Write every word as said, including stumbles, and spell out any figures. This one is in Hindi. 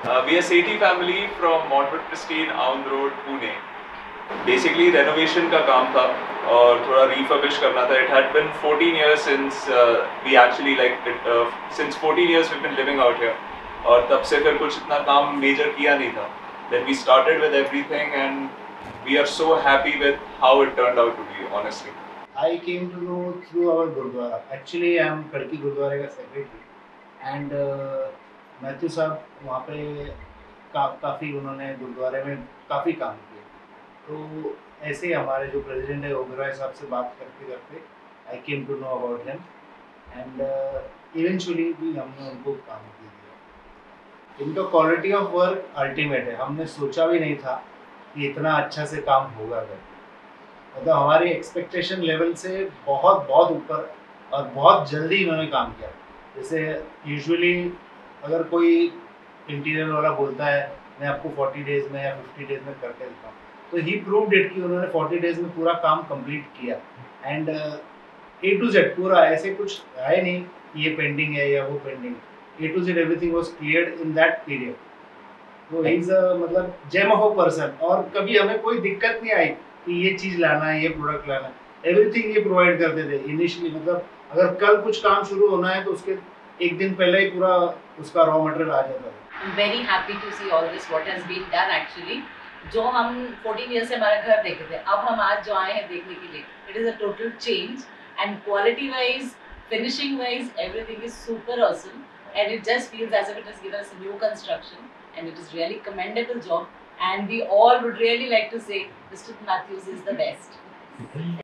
Uh, we are Sethi family from Montvert Prestine, Aund Road, Pune. Basically, renovation का काम था और थोड़ा refurbish करना था. It had been fourteen years since uh, we actually like it, uh, since fourteen years we've been living out here. और तब से फिर कुछ इतना काम major किया नहीं था. Then we started with everything and we are so happy with how it turned out to be, honestly. I came to know through our Gurdwara. Actually, I am Khadki Gurdwara का secretary and uh, मैथ्यू साहब वहाँ पे का, काफ़ी उन्होंने गुरुद्वारे में काफ़ी काम किया. तो ऐसे ही हमारे जो प्रेसिडेंट है ओबेरॉय साहब से बात करते करते I came to know about him and eventually भी हमने उनको काम दे दिया. इनका क्वालिटी ऑफ वर्क अल्टीमेट है. हमने सोचा भी नहीं था कि इतना अच्छा से काम होगा करके. मतलब हमारी एक्सपेक्टेशन लेवल से बहुत बहुत ऊपर और बहुत जल्दी इन्होंने काम किया. जैसे यूजुअली अगर कोई इंटीरियर वाला बोलता है मैं आपको चालीस डेज में या पचास डेज में करके देता हूँ, तो ही प्रूव्ड इट कि उन्होंने चालीस डेज में पूरा काम कंप्लीट किया. एंड ए टू जेड पूरा, ऐसे कुछ है नहीं कि ये पेंडिंग है या वो pending. A to Z everything was cleared in that period. तो ही इज मतलब जेम ऑफ अ पर्सन. और कभी हमें कोई दिक्कत नहीं आई कि ये चीज़ लाना है, ये प्रोडक्ट लाना है. एवरीथिंग ये प्रोवाइड करते थे इनिशियली. मतलब अगर कल कुछ काम शुरू होना है तो उसके एक दिन पहले ही पूरा उसका रॉ मटेरियल आ जाता है. I'm very happy to see all this what has been done actually. जो हम fourteen years से हमारा घर देखे थे, अब हम आज जो आए हैं देखने के लिए, it is a total change and quality wise, finishing wise, everything is super awesome and it just feels as if it has given us a new construction and it is really commendable job and we all would really like to say Mister Matthews is the best.